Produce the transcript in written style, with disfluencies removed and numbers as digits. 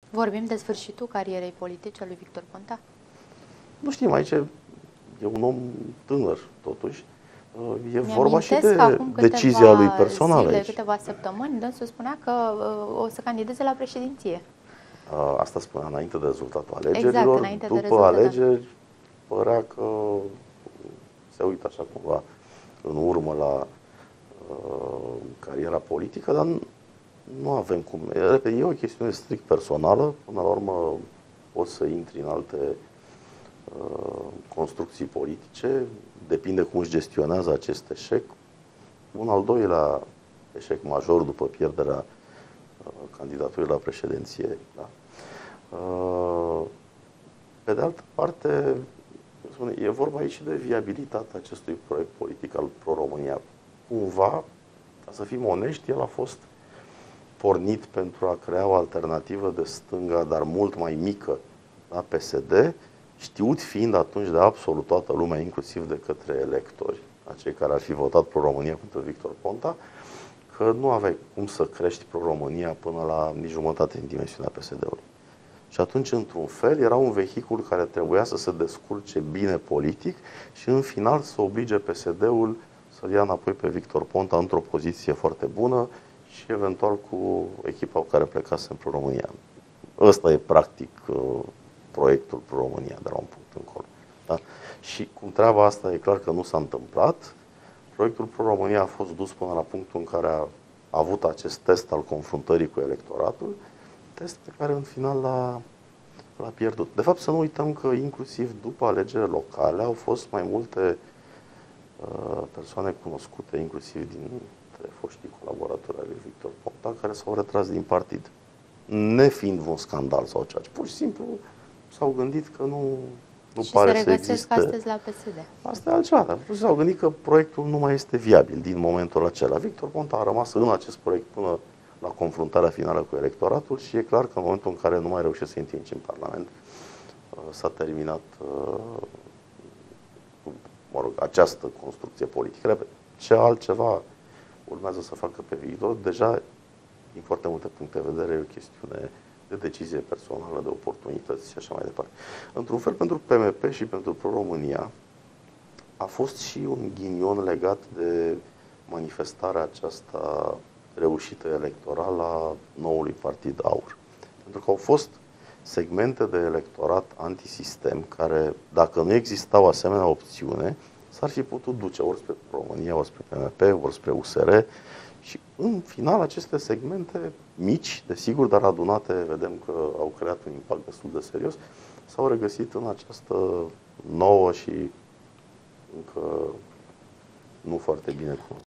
Vorbim de sfârșitul carierei politice a lui Victor Ponta? Nu știm, aici e un om tânăr, totuși. E vorba și de decizia lui personală aici. Câteva săptămâni, dânsul spunea că o să candideze la președinție. Asta spunea înainte de rezultatul alegerilor. Exact, înainte de După alegeri, părea că se uită așa cumva în urmă la cariera politică, dar nu avem cum. E o chestiune strict personală. Până la urmă poți să intri în alte construcții politice. Depinde cum își gestionează acest eșec. Un al doilea eșec major după pierderea candidaturii la președinție. Da? Pe de altă parte, e vorba aici de viabilitatea acestui proiect politic al Pro-România. Cumva, ca să fim onești, el a fost pornit pentru a crea o alternativă de stânga, dar mult mai mică, la PSD, știut fiind atunci de absolut toată lumea, inclusiv de către electori, acei care ar fi votat Pro-România pentru Victor Ponta, că nu aveai cum să crești Pro-România până la nici jumătate în dimensiunea PSD-ului. Și atunci, într-un fel, era un vehicul care trebuia să se descurce bine politic și, în final, să oblige PSD-ul să-l ia înapoi pe Victor Ponta într-o poziție foarte bună și, eventual, cu echipa cu care plecase în Pro-România. Ăsta e, practic, proiectul Pro-România de la un punct încolo. Da? Și cum treaba asta e clar că nu s-a întâmplat, proiectul Pro-România a fost dus până la punctul în care a avut acest test al confruntării cu electoratul, test pe care în final l-a pierdut. De fapt, să nu uităm că inclusiv după alegerile locale au fost mai multe persoane cunoscute, inclusiv dintre foștii colaboratori ai lui Victor Ponta, care s-au retras din partid. Nefiind un scandal sau ceea ce. Pur și simplu s-au gândit că nu pare să existe. Și se regăsesc astăzi la PSD. Asta e altceva. S-au gândit că proiectul nu mai este viabil din momentul acela. Victor Ponta a rămas în acest proiect până la confruntarea finală cu electoratul și e clar că în momentul în care nu mai reușește să intre în Parlament, s-a terminat această construcție politică. Ce altceva urmează să facă pe viitor? Deja, din foarte multe puncte de vedere, e o chestiune de decizie personală, de oportunități și așa mai departe. Într-un fel, pentru PMP și pentru Pro-România a fost și un ghinion legat de manifestarea aceasta reușită electorală a noului partid AUR. Pentru că au fost segmente de electorat antisistem care, dacă nu exista o asemenea opțiune, s-ar fi putut duce ori spre România, ori spre PMP, ori spre USR și în final aceste segmente mici, desigur, dar adunate, vedem că au creat un impact destul de serios, s-au regăsit în această nouă și încă nu foarte bine cunoscută